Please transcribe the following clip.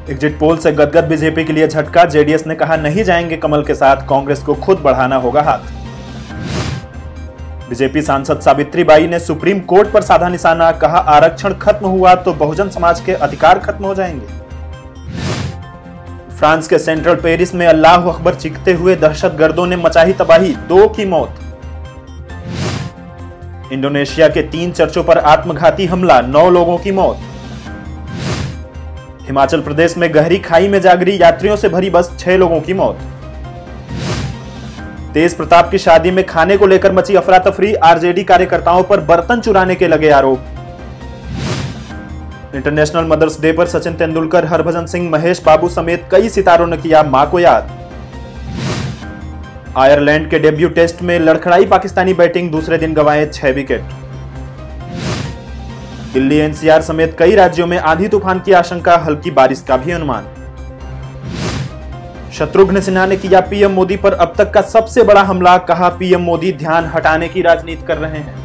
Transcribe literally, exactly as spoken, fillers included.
Exit poll से गदगद BJP के लिए झटका, जेडीएस ने कहा नहीं जाएंगे कमल के साथ, कांग्रेस को खुद बढ़ाना होगा हाथ। बीजेपी सांसद सावित्री बाई ने सुप्रीम कोर्ट पर साधा निशाना, कहा आरक्षण खत्म हुआ तो बहुजन समाज के अधिकार खत्म हो जाएंगे। फ्रांस के सेंट्रल पेरिस में अल्लाह अकबर चीखते हुए दहशतगर्दों ने मचाई तबाही, दो की मौत। इंडोनेशिया के तीन चर्चों पर आत्मघाती हमला, नौ लोगों की मौत। हिमाचल प्रदेश में गहरी खाई में जा गिरी यात्रियों से भरी बस, छह लोगों की मौत। तेज प्रताप की शादी में खाने को लेकर मची अफरा तफरी, आरजेडी कार्यकर्ताओं पर बर्तन चुराने के लगे आरोप। इंटरनेशनल मदर्स डे पर सचिन तेंदुलकर, हरभजन सिंह, महेश बाबू समेत कई सितारों ने किया मां को याद। आयरलैंड के डेब्यू टेस्ट में लड़खड़ाई पाकिस्तानी बैटिंग, दूसरे दिन गंवाए छह विकेट। दिल्ली एनसीआर समेत कई राज्यों में आंधी तूफान की आशंका, हल्की बारिश का भी अनुमान। शत्रुघ्न सिन्हा ने किया पीएम मोदी पर अब तक का सबसे बड़ा हमला, कहा पीएम मोदी ध्यान हटाने की राजनीति कर रहे हैं।